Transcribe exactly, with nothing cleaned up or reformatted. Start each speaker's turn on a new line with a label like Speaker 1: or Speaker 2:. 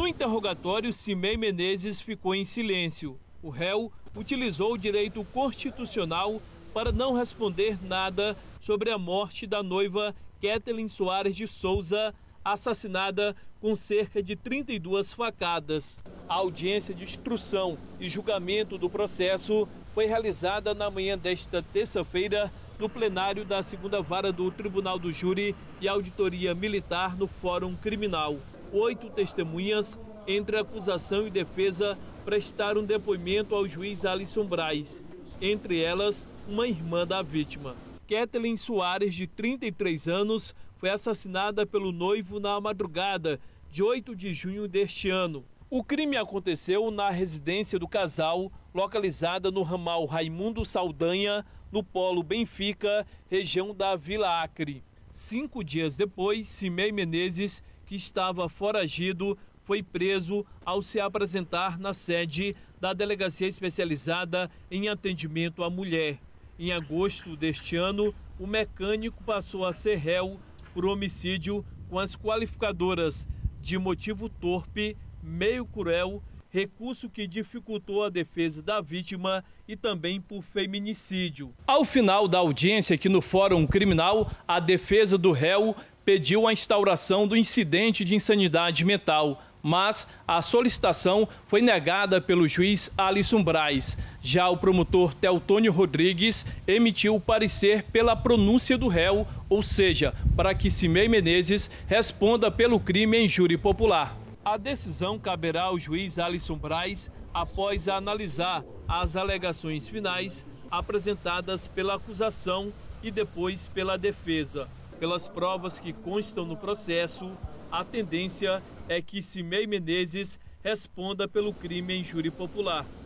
Speaker 1: No interrogatório, Cimei Menezes ficou em silêncio. O réu utilizou o direito constitucional para não responder nada sobre a morte da noiva Kethelyn Soares de Souza, assassinada com cerca de trinta e duas facadas. A audiência de instrução e julgamento do processo foi realizada na manhã desta terça-feira no plenário da segunda Vara do Tribunal do Júri e Auditoria Militar no Fórum Criminal. Oito testemunhas, entre acusação e defesa, prestaram depoimento ao juiz Alisson Braz. Entre elas, uma irmã da vítima. Kethelyn Soares, de trinta e três anos, foi assassinada pelo noivo na madrugada de oito de junho deste ano. O crime aconteceu na residência do casal, localizada no ramal Raimundo Saldanha, no polo Benfica, região da Vila Acre. Cinco dias depois, Cimei Menezes, que estava foragido, foi preso ao se apresentar na sede da Delegacia Especializada em Atendimento à Mulher. Em agosto deste ano, o mecânico passou a ser réu por homicídio com as qualificadoras de motivo torpe, meio cruel, recurso que dificultou a defesa da vítima e também por feminicídio. Ao final da audiência aqui no Fórum Criminal, a defesa do réu pediu a instauração do incidente de insanidade mental, mas a solicitação foi negada pelo juiz Alisson Braz. Já o promotor Teotônio Rodrigues emitiu o parecer pela pronúncia do réu, ou seja, para que Cimei Menezes responda pelo crime em júri popular. A decisão caberá ao juiz Alisson Braz após analisar as alegações finais apresentadas pela acusação e depois pela defesa. Pelas provas que constam no processo, a tendência é que Cimei Menezes responda pelo crime em júri popular.